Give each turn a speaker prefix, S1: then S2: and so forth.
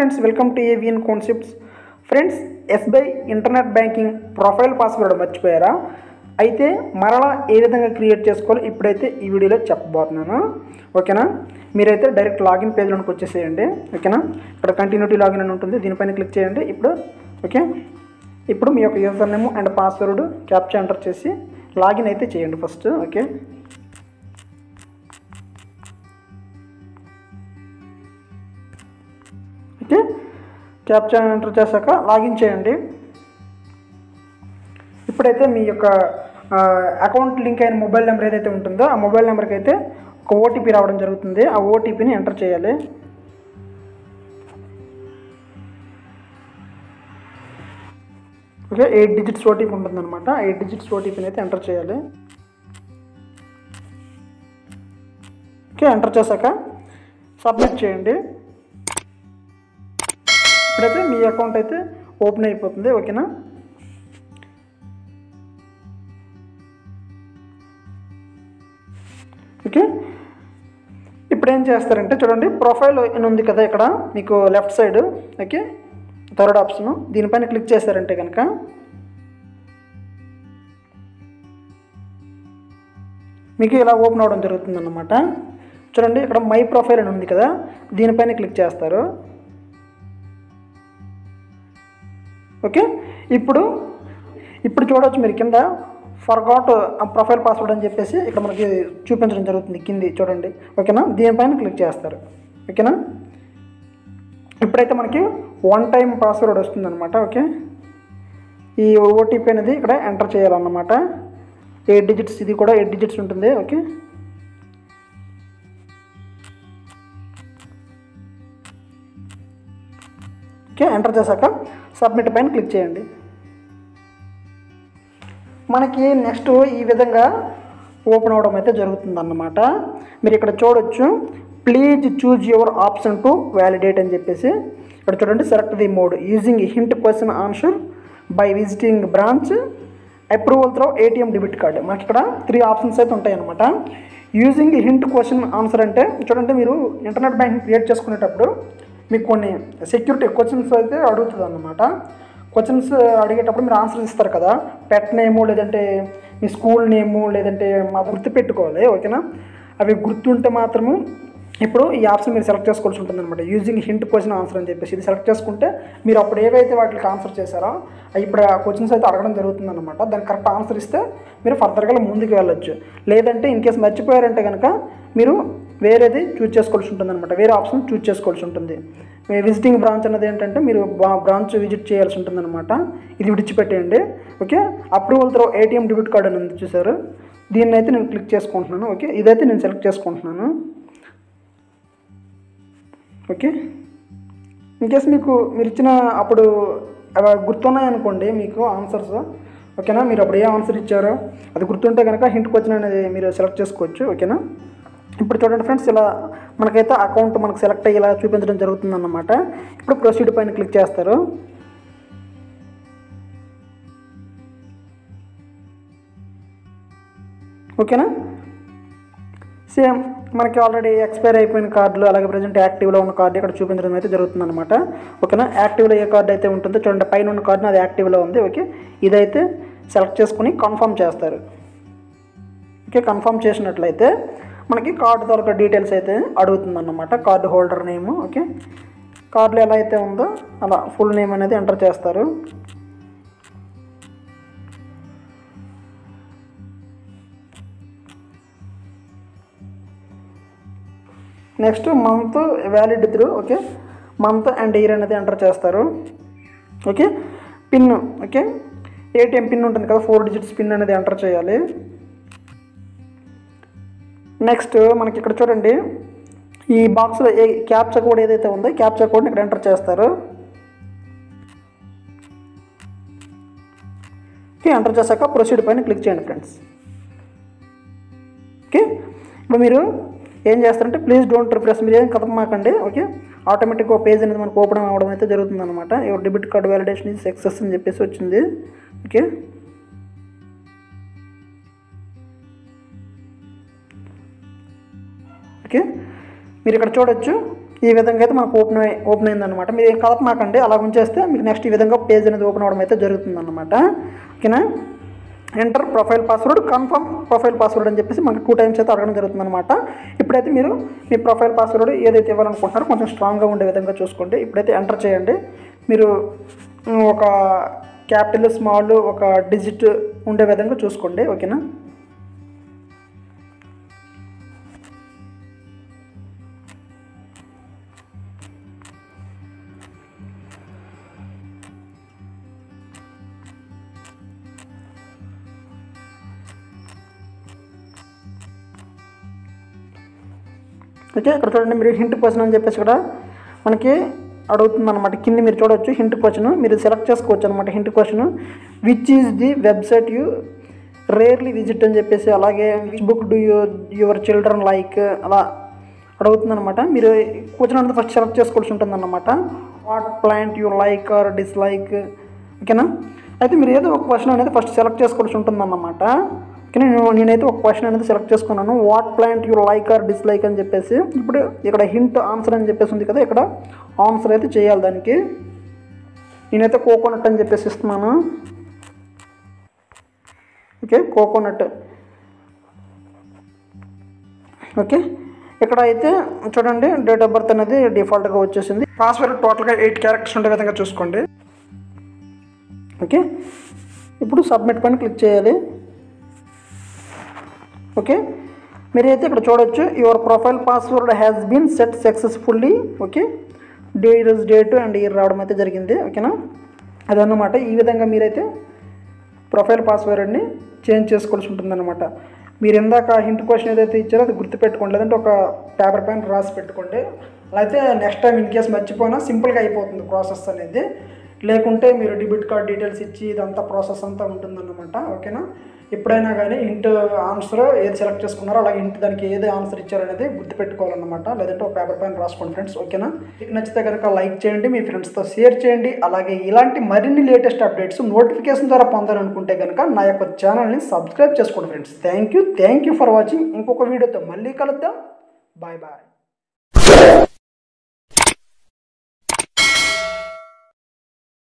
S1: Friends, welcome to AVN Concepts. Friends, SBI internet banking profile password మర్చిపోయారా? అయితే మరలా ఏ విధంగా క్రియేట్ చేసుకోవాలో ఇప్పుడైతే ఈ వీడియోలో చెప్పబోతున్నాను. ఓకేనా? మీరైతే డైరెక్ట్ లాగిన్ పేజ్లోకి వచ్చేసేయండి. ఓకేనా? ఇక్కడ కంటిన్యూటీ లాగిన్ అని ఉంటుంది, దీనిపైన క్లిక్ చేయండి. ఇప్పుడు మీ యొక్క user name and password captcha enter చేసి లాగిన్ అయితే చేయండి ఫస్ట్. ఓకే, క్యాప్చా ఎంటర్ చేశాక లాగిన్ చేయండి. ఇప్పుడైతే మీ యొక్క అకౌంట్ లింక్ అయిన మొబైల్ నెంబర్ ఏదైతే ఉంటుందో ఆ మొబైల్ నెంబర్కి అయితే ఒక ఓటీపీ రావడం జరుగుతుంది. ఆ ఓటీపీని ఎంటర్ చేయాలి. ఓకే, 8 డిజిట్స్ ఓటీపీ ఉంటుందన్నమాట. 8 డిజిట్స్ ఓటీపీని అయితే ఎంటర్ చేయాలి. ఓకే, ఎంటర్ చేశాక సబ్మిట్ చేయండి. ఇప్పుడైతే మీ అకౌంట్ అయితే ఓపెన్ అయిపోతుంది. ఓకేనా? ఓకే, ఇప్పుడు ఏం చేస్తారంటే చూడండి, ప్రొఫైల్ అని ఉంది కదా ఇక్కడ మీకు left side. Okay, third option దీనిపైన క్లిక్ చేస్తారంటే కనుక మీకు ఇలా ఓపెన్ అవ్వడం జరుగుతుంది అన్నమాట. చూడండి, ఇక్కడ మై ప్రొఫైల్ అని ఉంది కదా, దీనిపైన క్లిక్ చేస్తారు. ఓకే, ఇప్పుడు చూడవచ్చు మీరు కింద ఫర్గాట్ ప్రొఫైల్ పాస్వర్డ్ అని చెప్పేసి ఇక్కడ మనకి చూపించడం జరుగుతుంది కింది చూడండి. ఓకేనా? దీనిపైన క్లిక్ చేస్తారు. ఓకేనా? ఇప్పుడైతే మనకి 1 టైం పాస్వర్డ్ వస్తుందన్నమాట. ఓకే, ఈ ఓటీపీ అనేది ఇక్కడ ఎంటర్ చేయాలన్నమాట. 8 డిజిట్స్, ఇది కూడా 8 డిజిట్స్ ఉంటుంది. ఓకే, ఎంటర్ చేశాక సబ్మిట్ పైన క్లిక్ చేయండి. మనకి నెక్స్ట్ ఈ విధంగా ఓపెన్ అవ్వడం అయితే జరుగుతుందన్నమాట. మీరు ఇక్కడ చూడొచ్చు, please choose your option to validate అని చెప్పేసి ఇక్కడ చూడండి. Select the mode using hint question answer by visiting branch, approval through ATM debit card. మనకి ఇక్కడ 3 ఆప్షన్స్ అయితే ఉంటాయి అన్నమాట. యూజింగ్ హింట్ క్వశ్చన్ ఆన్సర్ అంటే చూడండి, మీరు ఇంటర్నెట్ బ్యాంకింగ్ క్రియేట్ చేసుకునేటప్పుడు మీకు కొన్ని సెక్యూరిటీ క్వశ్చన్స్ అయితే అడుగుతుంది అన్నమాట. క్వశ్చన్స్ అడిగేటప్పుడు మీరు ఆన్సర్ ఇస్తారు కదా, పెట్ నేము లేదంటే మీ స్కూల్ నేము లేదంటే మా గుర్తు పెట్టుకోవాలి. ఓకేనా? అవి గుర్తుంటే మాత్రము ఇప్పుడు ఈ ఆప్షన్ మీరు సెలెక్ట్ చేసుకోవాల్సి ఉంటుంది అనమాట. యూజింగ్ హింట్ క్వశ్చన్ ఆన్సర్ అని చెప్పేసి ఇది సెలెక్ట్ చేసుకుంటే మీరు అప్పుడు ఏవైతే వాటికి ఆన్సర్ చేశారో ఇప్పుడు ఆ క్వశ్చన్స్ అయితే అడగడం జరుగుతుంది అనమాట. దానికి కరెక్ట్ ఆన్సర్ ఇస్తే మీరు ఫర్దర్గా ముందుకు వెళ్ళొచ్చు. లేదంటే ఇన్ కేసు మర్చిపోయారంటే కనుక మీరు వేరేది చూజ్ చేసుకోవాల్సి ఉంటుంది అనమాట. వేరే ఆప్షన్ చూజ్ చేసుకోవాల్సి ఉంటుంది. విజిటింగ్ బ్రాంచ్ అన్నది ఏంటంటే మీరు బ్రాంచ్ విజిట్ చేయాల్సి ఉంటుంది అనమాట. ఇది విడిచిపెట్టేయండి. Okay, approval through ATM debit card అని ఉంది చూసారు, దీన్ని అయితే నేను క్లిక్ చేసుకుంటున్నాను. ఓకే, ఇదైతే నేను సెలెక్ట్ చేసుకుంటున్నాను. ఓకే, ఇన్కేస్ మీరు ఇచ్చిన అప్పుడు గుర్తున్నాయనుకోండి మీకు ఆన్సర్స్. ఓకేనా? మీరు అప్పుడు ఏ ఆన్సర్ ఇచ్చారో అది గుర్తుంటే కనుక హింట్ క్వశ్చన్ అనేది మీరు సెలెక్ట్ చేసుకోవచ్చు. ఓకేనా? ఇప్పుడు చూడండి ఫ్రెండ్స్, ఇలా మనకైతే అకౌంట్ మనకు సెలెక్ట్ అయ్యి ఇలా చూపించడం జరుగుతుందన్నమాట. ఇప్పుడు ప్రొసీడ్ పైన క్లిక్ చేస్తారు. ఓకేనా? సేమ్ మనకి ఆల్రెడీ ఎక్స్పైర్ అయిపోయిన కార్డులు అలాగే ప్రజెంట్ యాక్టివ్లో ఉన్న కార్డు ఇక్కడ చూపించడం అయితే జరుగుతుందన్నమాట. ఓకేనా? యాక్టివ్లో ఏ కార్డు అయితే ఉంటుందో చూడండి, పైన ఉన్న కార్డును అది యాక్టివ్లో ఉంది. ఓకే, ఇదైతే సెలెక్ట్ చేసుకుని కన్ఫర్మ్ చేస్తారు. ఓకే, కన్ఫర్మ్ చేసినట్లయితే మనకి కార్డు తాలూకా డీటెయిల్స్ అయితే అడుగుతుందన్నమాట. Card holder name. ఓకే, కార్డులో ఎలా అయితే ఉందో అలా ఫుల్ నేమ్ అనేది ఎంటర్ చేస్తారు. Next month valid through. Okay, month and year అనేది ఎంటర్ చేస్తారు. Okay, pin. Okay, ATM pin ఉంటుంది కదా, 4 డిజిట్స్ పిన్ అనేది ఎంటర్ చేయాలి. నెక్స్ట్ మనకి ఇక్కడ చూడండి, ఈ బాక్స్లో క్యాప్చా కోడ్ ఏదైతే ఉందో క్యాప్చా కోడ్ని ఇక్కడ ఎంటర్ చేస్తారు. ఓకే, ఎంటర్ చేశాక ప్రొసీడ్ పైన క్లిక్ చేయండి ఫ్రెండ్స్. ఓకే, ఇప్పుడు మీరు ఏం చేస్తారంటే ప్లీజ్ డోంట్ రిఫ్రెష్, మీరు ఏం కదపమాకండి. ఓకే, ఆటోమేటిక్గా పేజ్ అనేది మనకు ఓపెన్ అవ్వడం అయితే జరుగుతుంది అనమాట. Your debit card validation is success అని చెప్పేసి వచ్చింది. ఓకే, ఓకే, మీరు ఇక్కడ చూడొచ్చు ఈ విధంగా అయితే మనకు ఓపెన్ అయిందనమాట. మీరు ఏం కలపమాకండి, అలా ఉంచేస్తే మీకు నెక్స్ట్ ఈ విధంగా పేజ్ అనేది ఓపెన్ అవ్వడం అయితే జరుగుతుందన్నమాట. ఓకేనా. Enter profile password, confirm profile password అని చెప్పేసి మనకి 2 టైమ్స్ అయితే అడగడం జరుగుతుందన్నమాట. ఇప్పుడైతే మీరు మీ ప్రొఫైల్ పాస్వర్డ్ ఏదైతే ఇవ్వాలనుకుంటున్నారో కొంచెం స్ట్రాంగ్గా ఉండే విధంగా చూసుకోండి. ఇప్పుడైతే ఎంటర్ చేయండి. మీరు ఒక క్యాపిటల్, స్మాల్, ఒక డిజిట్ ఉండే విధంగా చూసుకోండి. ఓకేనా. ఓకే, ఇక్కడ చూడండి మీరు హింట్ క్వశ్చన్ అని చెప్పేసి కూడా మనకి అడుగుతుంది అనమాట. కింద మీరు చూడవచ్చు హింట్ క్వశ్చన్, మీరు సెలెక్ట్ చేసుకోవచ్చు అనమాట. Hint question which is the website you rarely visit అని చెప్పేసి, అలాగే which book do your children like అలా అడుగుతుంది అనమాట. మీరు క్వశ్చన్ అనేది ఫస్ట్ సెలెక్ట్ చేసుకోవాల్సి ఉంటుంది అన్నమాట. What plant you like or dislike. ఓకేనా. అయితే మీరు ఏదో ఒక క్వశ్చన్ అనేది ఫస్ట్ సెలెక్ట్ చేసుకోవాల్సి ఉంటుందన్నమాట. ఓకే, నేనైతే ఒక క్వశ్చన్ అనేది సెలెక్ట్ చేసుకున్నాను. What plant you like or dislike అని చెప్పేసి. ఇప్పుడు ఇక్కడ హింట్ ఆన్సర్ అని చెప్పేసి ఉంది కదా, ఇక్కడ ఆన్సర్ అయితే చేయాలి దానికి. నేనైతే కోకోనట్ అని చెప్పేసి ఇస్తున్నాను. Okay, coconut. ఓకే, ఇక్కడ అయితే చూడండి డేట్ ఆఫ్ బర్త్ అనేది డిఫాల్ట్గా వచ్చేసింది. పాస్వర్డ్ టోటల్గా 8 క్యారెక్టర్స్ ఉండే విధంగా చూసుకోండి. ఓకే, ఇప్పుడు సబ్మిట్ పైన క్లిక్ చేయాలి. ఓకే, మీరైతే ఇక్కడ చూడొచ్చు your profile password has been set successfully. Okay, date and year రావడం అయితే జరిగింది. ఓకేనా, అదన్నమాట. ఈ విధంగా మీరైతే ప్రొఫైల్ పాస్వర్డ్ని చేంజ్ చేసుకోవాల్సి ఉంటుందన్నమాట. మీరు ఇందాక హింట్ క్వశ్చన్ ఏదైతే ఇచ్చారో అది గుర్తుపెట్టుకోండి, లేదంటే ఒక పేపర్ పైన రాసి పెట్టుకోండి. అలా అయితే నెక్స్ట్ టైం ఇన్ కేసు మర్చిపోయినా సింపుల్గా అయిపోతుంది ప్రాసెస్ అనేది. లేకుంటే మీరు డెబిట్ కార్డ్ డీటెయిల్స్ ఇచ్చి ఇదంతా ప్రాసెస్ అంతా ఉంటుందన్నమాట. ఓకేనా. ఎప్పుడైనా కానీ హింట్ ఆన్సర్ ఏది సెలెక్ట్ చేసుకున్నారో అలాగే హింట్ దానికి ఏది ఆన్సర్ ఇచ్చారనేది గుర్తుపెట్టుకోవాలన్నమాట. లేదంటే ఒక పేపర్ పైన రాసుకోండి ఫ్రెండ్స్. ఓకేనా. మీకు నచ్చితే కనుక లైక్ చేయండి, మీ ఫ్రెండ్స్తో షేర్ చేయండి. అలాగే ఇలాంటి మరిన్ని లేటెస్ట్ అప్డేట్స్ నోటిఫికేషన్ ద్వారా పొందాలనుకుంటే కనుక నా యొక్క ఛానల్ని సబ్స్క్రైబ్ చేసుకోండి friends. Thank you for watching. ఇంకొక వీడియోతో మళ్ళీ కలుద్దాం. Bye bye.